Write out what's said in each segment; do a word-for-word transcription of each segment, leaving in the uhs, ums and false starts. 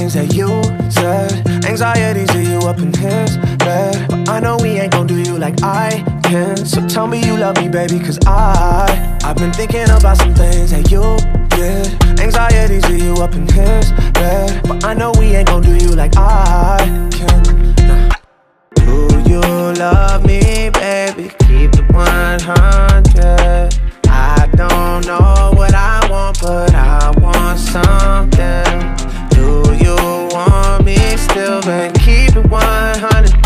things that you said. Anxieties of you up in his bed, but I know we ain't gon' do you like I can. So tell me you love me, baby, cause I I've been thinking about some things that you did. Anxieties of you up in his bed, but I know we ain't gon' do you like I can. Nah. Do you love me, baby? Keep it one hundred. I don't know what I want, but I want something. Do you want me still, baby? Keep it one hundred.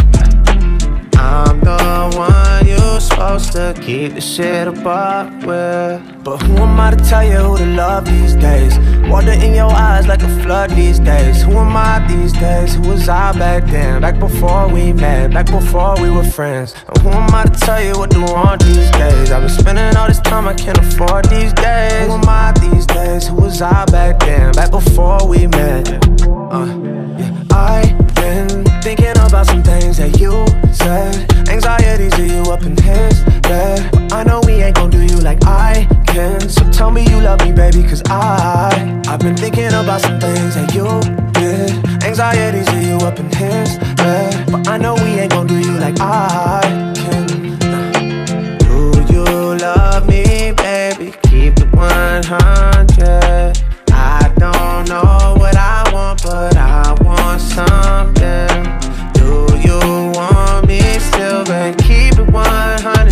I'm the one you're supposed to keep the shit apart with. But who am I to tell you who to love these days? Water in your eyes like a flood these days. Who am I these days? Who was I back then? Back before we met, back before we were friends. And who am I to tell you what to want these days? I've been spending all this time I can't afford these days. Who am I these days? Who was I back then? Back before we met. Uh, yeah. I've been thinking about some things that you said. Anxieties of you up in his bed, but I know we ain't gon' do you like I can. So tell me you love me, baby, cause I I've been thinking about some things that you did. Anxieties of you up in his bed, but I know we ain't gon' do you like I can. Nah. Do you love me, baby? Keep it one hundred. I don't know what I want, but I want something. Do you want me still, babe? Keep it one hundred.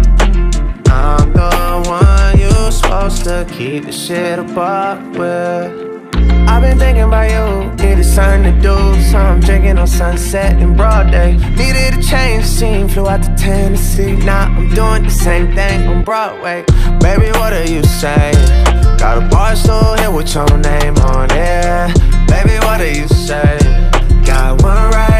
I'm the one you're supposed to keep the shit apart with. I've been thinking about you, needed something to do. So I'm drinking on Sunset in broad day. Needed a change of scene, flew out to Tennessee. Now I'm doing the same thing on Broadway. Baby, what are you saying? Got a bar stool here with your name on it. Baby, what are you saying? Got one right